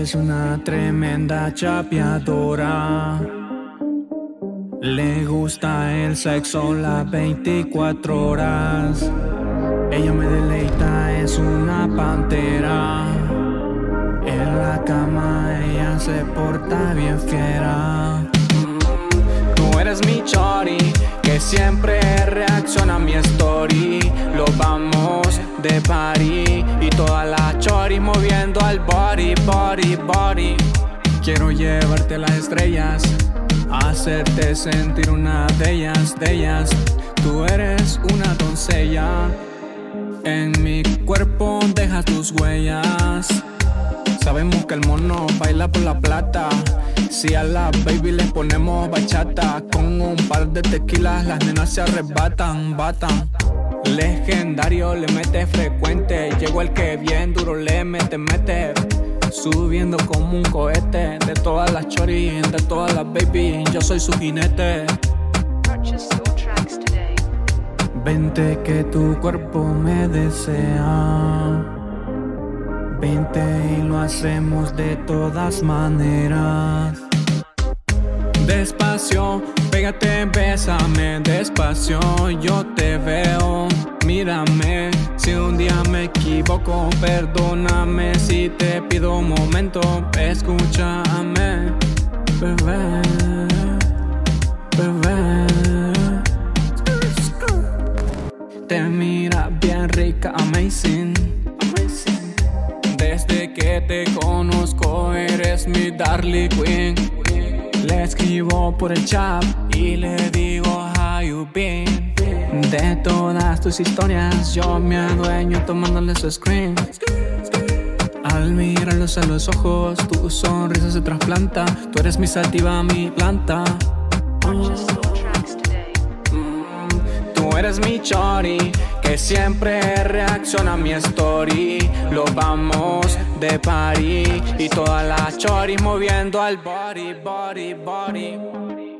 es una tremenda chapeadora. Le gusta el sexo las 24 horas. Ella me deleita, es una pantera. En la cama ella se porta bien fiera. Tú eres mi chori, que siempre reacciona a mi story. Lo vamos de party y toda la chori moviendo al body, body, body. Quiero llevarte a las estrellas, hacerte sentir una de ellas, de ellas. Tú eres una doncella, en mi cuerpo dejas tus huellas. Sabemos que el mono baila por la plata. Si a la baby le ponemos bachata, con un par de tequilas las nenas se arrebatan, batan. Legendario, le mete frecuente. Llegó el que bien duro le mete. Subiendo como un cohete. De todas las choris, de todas las baby, yo soy su jinete. Vente que tu cuerpo me desea. Vente y lo hacemos de todas maneras. Despacio, pégate, bésame. Despacio, yo te veo. Mírame, si un día me equivoco, perdóname. Si te pido un momento, escúchame, bebé, bebé. Te mira bien rica, amazing. Desde que te conozco eres mi darling queen. Le escribo por el chat y le digo how you been. De todas tus historias yo me adueño tomándole su screen. Al mirarlos a los ojos tu sonrisa se trasplanta. Tú eres mi sativa, mi planta. Tú eres mi chori, que siempre reacciona a mi story. Lo vamos de party y toda la chori moviendo al body, body, body.